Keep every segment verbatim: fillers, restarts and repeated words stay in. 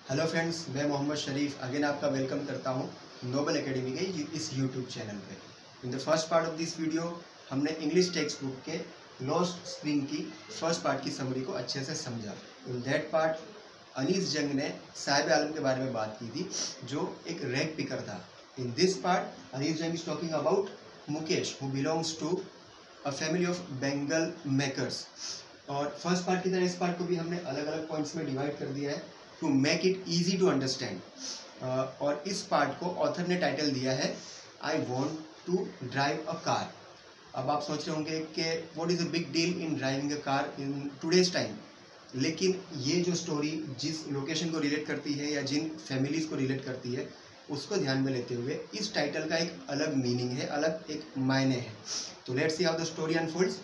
Hello friends, मैं Mohammad Sharif again आपका welcome करता हूं नोबल एकेडमी के इस यूट्यूब चैनल पे। In the first part of this video हमने इंग्लिश टेक्स्ट बुक के लॉस्ट स्प्रिंग की फर्स्ट पार्ट की समरी को अच्छे से समझा। इन दैट पार्ट अनीस जंग ने साहिब आलम के बारे में बात की थी, जो एक रैग पिकर था। In this part Anees Jung is talking about Mukesh who belongs to a family of bangle makers. और फर्स्ट पार्ट की तरह इस पार्ट को भी हमने अलग अलग पॉइंट्स में डिवाइड कर दिया है to make it easy to understand. और इस पार्ट को ऑथर ने टाइटल दिया है I want to drive a car. अब आप सोच रहे होंगे कि what is a big deal in driving a car in today's time, लेकिन ये जो स्टोरी जिस लोकेशन को रिलेट करती है या जिन फैमिलीज़ को रिलेट करती है उसको ध्यान में लेते हुए इस टाइटल का एक अलग मीनिंग है, अलग एक मायने है। तो let's see how the story unfolds.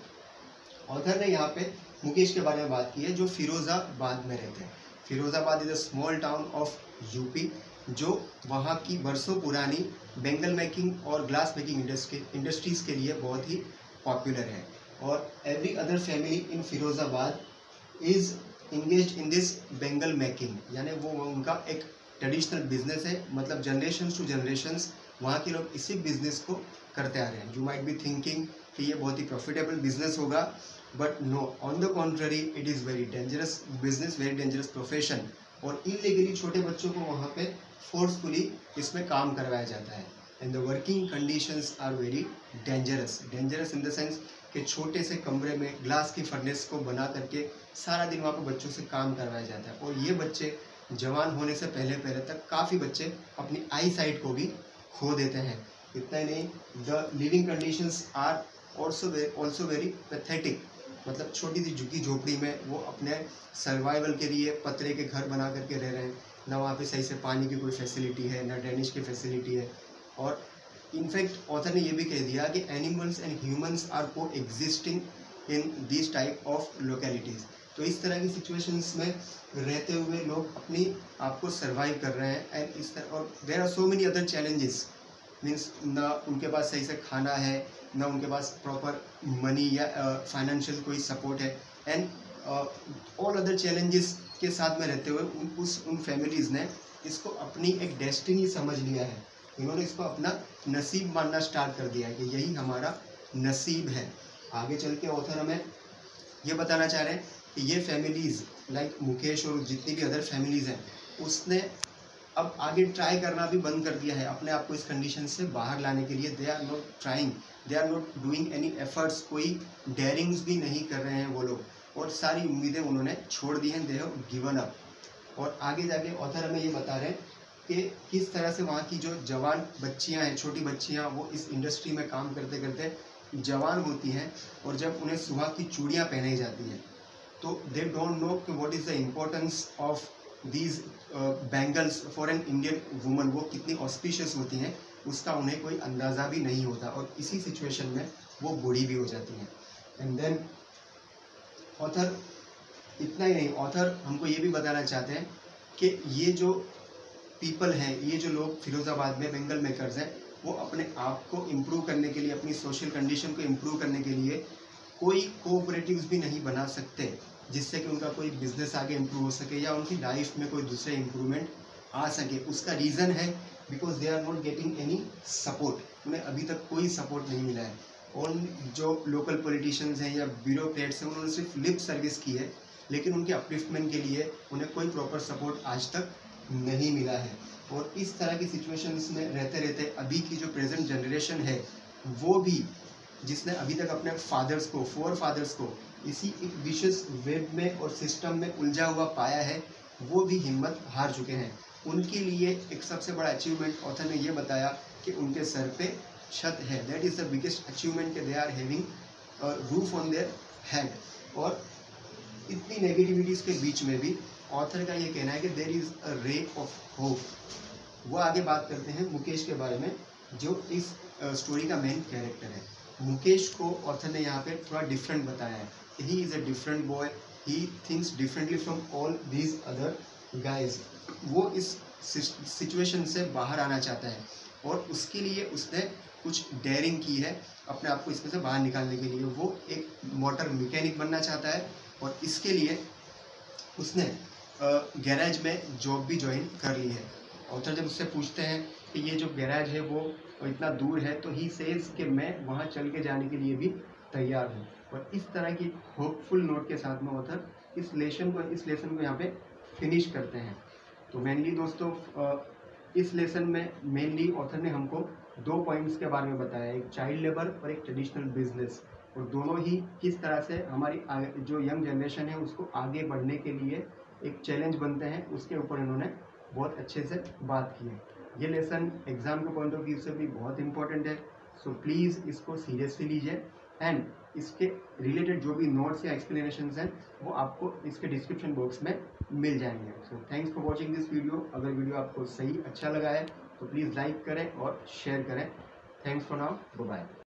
Author ने यहाँ पे मुकेश के बारे में बात की है, जो फिरोज़ाबाद में रहते हैं। Firozabad is a small town of UP, जो वहाँ की बरसों पुरानी बेंगल मेकिंग और ग्लास मेकिंग इंडस्ट्री इंडस्ट्रीज़ के लिए बहुत ही पॉपुलर है। और every other family in Firozabad is engage in this bangle making, यानी वो उनका एक ट्रेडिशनल बिजनेस है। मतलब जनरेशन टू जनरेशन्स वहाँ के लोग इसी बिजनेस को करते आ रहे हैं। यू माइट बी थिंकिंग कि ये बहुत ही प्रॉफिटेबल बिजनेस होगा, but no, on the contrary it is very dangerous business, very dangerous profession. और इलीगली छोटे बच्चों को वहाँ पे फोर्सफुली इसमें काम करवाया जाता है। And the working conditions are very dangerous. Dangerous in the sense कि छोटे से कमरे में ग्लास की फर्नेस को बना करके सारा दिन वहाँ पर बच्चों से काम करवाया जाता है। और ये बच्चे जवान होने से पहले पहले तक काफ़ी बच्चे अपनी आई साइट को भी खो देते हैं। इतना ही नहीं, the living conditions are also also very pathetic. मतलब छोटी सी झुकी झोपड़ी में वो अपने सर्वाइवल के लिए पतरे के घर बना करके रह रहे हैं। ना वहाँ पे सही से पानी की कोई फैसिलिटी है, ना ड्रेनेज की फैसिलिटी है। और इनफैक्ट ऑथर ने ये भी कह दिया कि animals and humans are coexisting in this type of localities. तो इस तरह की सिचुएशंस में रहते हुए लोग अपनी आप को सर्वाइव कर रहे हैं। एंड इस तरह और there are so many other challenges, means ना उनके पास सही से खाना है, ना उनके पास प्रॉपर मनी या फाइनेंशियल कोई सपोर्ट है। एंड ऑल अदर चैलेंजेस के साथ में रहते हुए उन उस उन फैमिलीज़ ने इसको अपनी एक डेस्टिनी समझ लिया है। इन्होंने इसको अपना नसीब मानना स्टार्ट कर दिया है कि यही हमारा नसीब है। आगे चल के ऑथर हमें ये बताना चाह रहे हैं कि ये फैमिलीज़ लाइक मुकेश और जितनी भी अदर फैमिलीज़ हैं, उसने अब आगे ट्राई करना भी बंद कर दिया है अपने आप को इस कंडीशन से बाहर लाने के लिए। They are not trying, they are not doing any efforts. कोई डेयरिंग्स भी नहीं कर रहे हैं वो लोग, और सारी उम्मीदें उन्होंने छोड़ दी हैं। They have given up. और आगे जाके ऑथर हमें ये बता रहे हैं कि किस तरह से वहाँ की जो जवान बच्चियाँ हैं, छोटी बच्चियाँ, वो इस इंडस्ट्री में काम करते करते जवान होती हैं। और जब उन्हें सुहाग की चूड़ियाँ पहनाई जाती हैं तो दे डोंट नो कि what is the importance of these bangles for an Indian woman. वो कितनी ऑस्पिशियस होती हैं उसका उन्हें कोई अंदाज़ा भी नहीं होता। और इसी सिचुएशन में वो बूढ़ी भी हो जाती हैं। एंड देन ऑथर इतना ही नहीं, ऑथर हमको ये भी बताना चाहते हैं कि ये जो पीपल हैं, ये जो लोग फिरोज़ाबाद में बेंगल मेकर्स हैं, वो अपने आप को इम्प्रूव करने के लिए, अपनी सोशल कंडीशन को इम्प्रूव करने के लिए कोई कोऑपरेटिव्स भी नहीं बना सकते जिससे कि उनका कोई बिजनेस आगे इम्प्रूव हो सके या उनकी लाइफ में कोई दूसरे इम्प्रूवमेंट आ सके। उसका रीज़न है because they are not getting any support. उन्हें अभी तक कोई सपोर्ट नहीं मिला है। और जो लोकल पॉलिटिशियंस हैं या ब्यूरोक्रेट्स हैं, उन्होंने सिर्फ लिप सर्विस की है, लेकिन उनके अपलिफ्टमेंट के लिए उन्हें कोई प्रॉपर सपोर्ट आज तक नहीं मिला है। और इस तरह की सिचुएशंस में रहते रहते अभी की जो प्रेजेंट जनरेशन है, वो भी जिसने अभी तक अपने फादर्स को, फोर फादर्स को इसी एक विशेष वेब में और सिस्टम में उलझा हुआ पाया है, वो भी हिम्मत हार चुके हैं। उनके लिए एक सबसे बड़ा अचीवमेंट ऑथर ने ये बताया कि उनके सर पे छत है। That is the biggest achievement कि they are having roof on their head. और इतनी नेगेटिविटीज़ के बीच में भी ऑथर का ये कहना है कि there is a ray of hope. वो आगे बात करते हैं मुकेश के बारे में, जो इस स्टोरी का मेन कैरेक्टर है। मुकेश को ऑथर ने यहाँ पे थोड़ा डिफरेंट बताया है। He is a different boy, he thinks differently from all these other guys. वो इस सिचुएशन से बाहर आना चाहता है और उसके लिए उसने कुछ डेयरिंग की है अपने आप को इसमें से बाहर निकालने के लिए। वो एक मोटर मैकेनिक बनना चाहता है और इसके लिए उसने गैराज में जॉब भी ज्वाइन कर ली है। ऑथर जब उससे पूछते हैं कि ये जो गैराज है वो इतना दूर है, तो ही सेज कि मैं वहाँ चल के जाने के लिए भी तैयार हूँ। और इस तरह की होपफुल नोट के साथ में ऑथर इस लेसन को इस लेसन को यहाँ पे फिनिश करते हैं। तो मेनली दोस्तों इस लेसन में मेनली ऑथर ने हमको दो पॉइंट्स के बारे में बताया, एक चाइल्ड लेबर और एक ट्रेडिशनल बिजनेस, और दोनों ही किस तरह से हमारी जो यंग जनरेशन है उसको आगे बढ़ने के लिए एक चैलेंज बनते हैं, उसके ऊपर इन्होंने बहुत अच्छे से बात की है। ये लेसन एग्ज़ाम के पॉइंट ऑफ व्यू से भी बहुत इंपॉर्टेंट है, सो प्लीज़ इसको सीरियसली लीजिए। एंड इसके रिलेटेड जो भी नोट्स या एक्सप्लेनेशंस हैं वो आपको इसके डिस्क्रिप्शन बॉक्स में मिल जाएंगे। So thanks for watching this video. अगर वीडियो आपको सही अच्छा लगा है तो प्लीज़ लाइक करें और शेयर करें। Thanks for now, bye bye.